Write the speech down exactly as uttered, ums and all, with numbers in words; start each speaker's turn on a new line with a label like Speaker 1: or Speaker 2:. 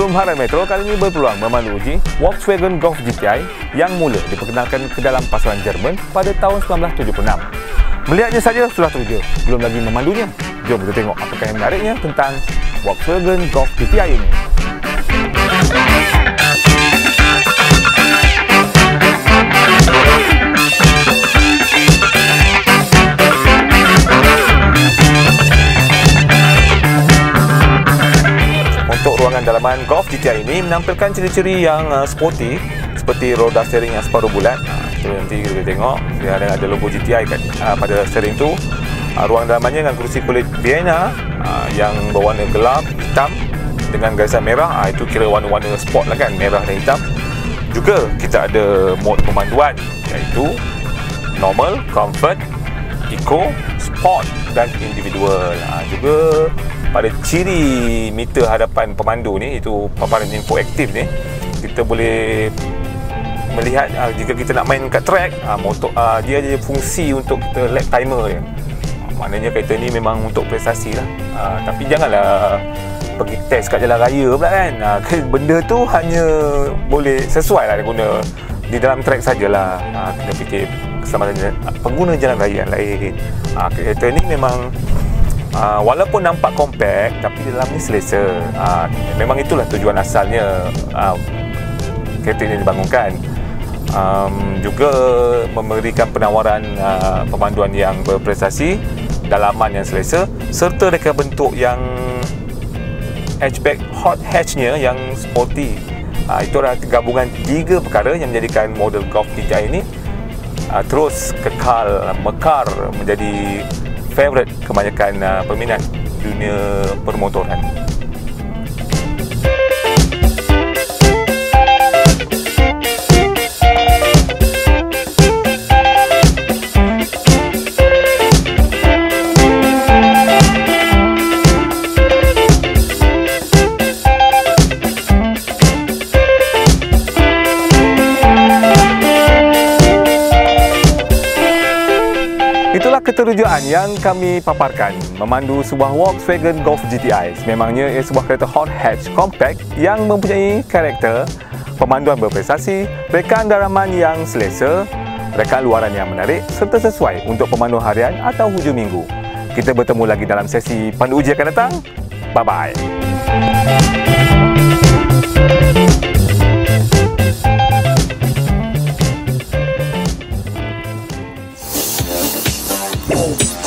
Speaker 1: Forum Harian Metro kali ini berpeluang memandu uji Volkswagen Golf G T I yang mula diperkenalkan ke dalam pasaran Jerman pada tahun sembilan belas tujuh puluh enam. Melihatnya saja sudah teruja, belum lagi memandunya. Jom kita tengok apakah yang menariknya tentang Volkswagen Golf G T I ini. Untuk ruangan dalaman Golf G T I ini menampilkan ciri-ciri yang uh, sporty seperti roda steering yang separuh bulat. Uh, itu nanti kita tengok dia ada, ada logo G T I kat, uh, pada steering tu. Uh, ruang dalamannya dengan kerusi kulit Vienna uh, yang berwarna gelap hitam dengan garisan merah. Uh, itu kira warna-warna sport lah kan, merah dan hitam. Juga kita ada mod pemanduan iaitu normal, comfort, eco, sport dan individual. Uh, juga pada ciri meter hadapan pemandu ni, itu paparan info aktif ni, kita boleh melihat uh, jika kita nak main kat track, uh, motor uh, dia ada fungsi untuk kita lap timer je. Uh, maknanya kereta ni memang untuk prestasi lah. Uh, tapi janganlah pergi test kat jalan raya pula kan. Uh, benda tu hanya boleh sesuai lah guna di dalam track sajalah. Uh, kena fikir keselamatan pengguna jalan raya yang lain. Uh, kereta ni memang Uh, walaupun nampak compact, tapi di dalam ni selesa. Uh, memang itulah tujuan asalnya uh, kereta ini dibangunkan. Um, juga memberikan penawaran uh, pemanduan yang berprestasi, dalaman yang selesa, serta reka bentuk yang hatchback hot hatchnya yang sporty. Uh, itu adalah gabungan tiga perkara yang menjadikan model Golf G T I ini uh, terus kekal mekar menjadi favourite kebanyakan uh, peminat dunia permotoran. Itulah keterujaan yang kami paparkan memandu sebuah Volkswagen Golf G T I. Sememangnya ia sebuah kereta hot hatch compact yang mempunyai karakter pemanduan berprestasi, rekaan dalaman yang selesa, rekaan luaran yang menarik serta sesuai untuk pemandu harian atau hujung minggu. Kita bertemu lagi dalam sesi pandu uji akan datang. Bye-bye. Oh.